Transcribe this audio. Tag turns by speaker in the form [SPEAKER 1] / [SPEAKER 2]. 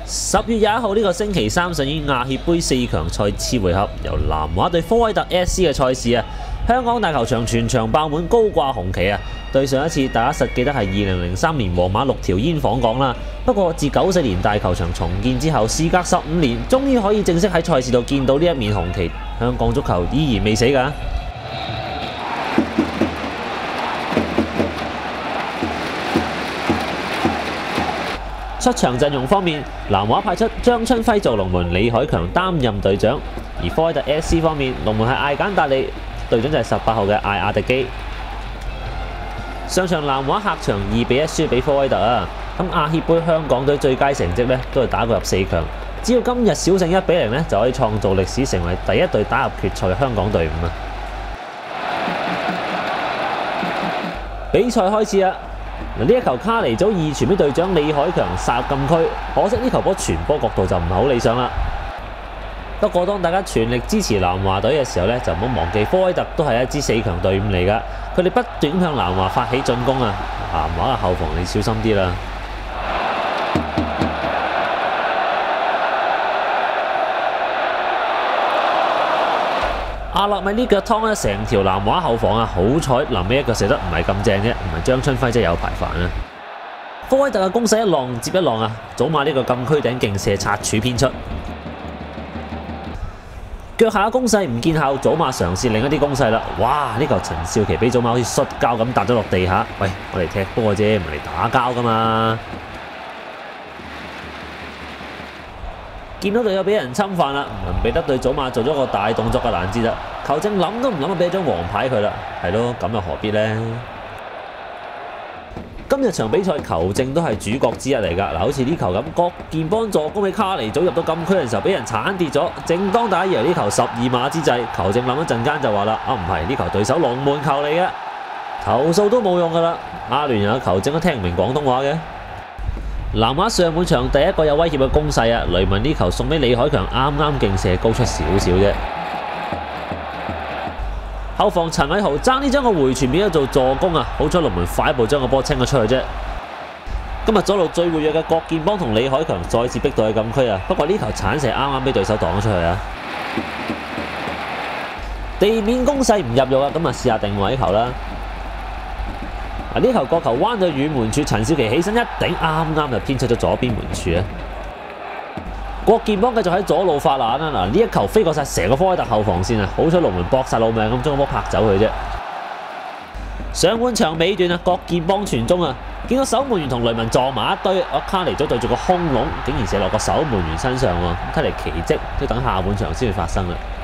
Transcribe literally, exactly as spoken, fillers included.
[SPEAKER 1] 十月廿一號呢個星期三上演亞協杯四強賽次回合，由南華對科威特 S C 嘅賽事啊，香港大球場全場爆滿，高掛紅旗啊！對上一次大家實記得係二零零三年皇馬六條煙訪港啦。不過自九四年大球場重建之後，事隔十五年，終於可以正式喺賽事度見到呢一面紅旗。香港足球依然未死㗎。出場陣容方面，南華派出張春輝做龍門，李海強擔任隊長；而科威特 S C 方面，龍門係艾簡達利，隊長就係十八號嘅艾亞迪基。上場南華客場二比一輸俾科威特啊！咁亞協杯香港隊最佳成績呢，都係打過入四強，只要今日小勝一比零呢，就可以創造歷史，成為第一隊打入決賽嘅香港隊伍啊！比賽開始啦！呢一球卡尼祖二傳俾隊長李海強殺入禁區，可惜呢球波傳波角度就唔係好理想啦。不過當大家全力支持南華隊嘅時候呢，就唔好忘記科威特都係一支四強隊伍嚟㗎，佢哋不斷向南華發起進攻啊！南華嘅後防你小心啲啦。阿勒米呢腳湯咧，成條南華後防啊，好彩臨尾一腳射得唔係咁正啫，唔係張春輝真係有排煩啊！科威特嘅攻勢一浪接一浪啊，祖馬呢個禁區頂勁射擦柱偏出，腳下嘅攻勢唔見效，祖馬嘗試另一啲攻勢啦。哇！呢球陳少琪俾祖馬好似摔跤咁搭咗落地下。喂，我嚟踢波啫，唔係嚟打交噶嘛！見到隊友俾人侵犯啦，文彼得對祖馬做咗個大動作嘅攔截啦，球證諗都唔諗就俾張黃牌佢啦，係咯，咁又何必呢？今日場比賽球證都係主角之一嚟㗎，嗱，好似呢球咁，郭健邦助攻俾卡尼祖入到禁區嘅時候，俾人鏟跌咗。正當大家以為呢球十二碼之際，球證諗一陣間就話啦：啊，唔係，呢球對手龍門球嚟嘅，投訴都冇用㗎啦。阿聯酋嘅球證都聽唔明廣東話嘅。南華上半場第一個有威脅嘅攻勢啊，雷文呢球送俾李海強，啱啱勁射高出少少啫。後防陳偉豪爭呢將個回傳變咗做助攻啊，好彩龍門快一步將個波清咗出去啫。今日左路最活躍嘅郭健邦同李海強再次逼到去禁區啊，不過呢球鏟射啱啱俾對手擋咗出去啊。地面攻勢唔入肉啊，咁啊試下定位球啦。呢球角球彎到遠門處，陳少琪起身一頂，啱啱就偏出咗左邊門柱啊！郭健邦繼續喺左路發難啦，嗱，呢一球飛過晒成個科威特後防線啊，好彩龍門搏晒老命咁將個波拍走佢啫。上半場尾段啊，郭健邦傳中啊，見到守門員同雷文撞埋一堆，我卡尼祖對住個空籠，竟然射落個守門員身上喎，睇嚟奇蹟都等下半場先會發生啦。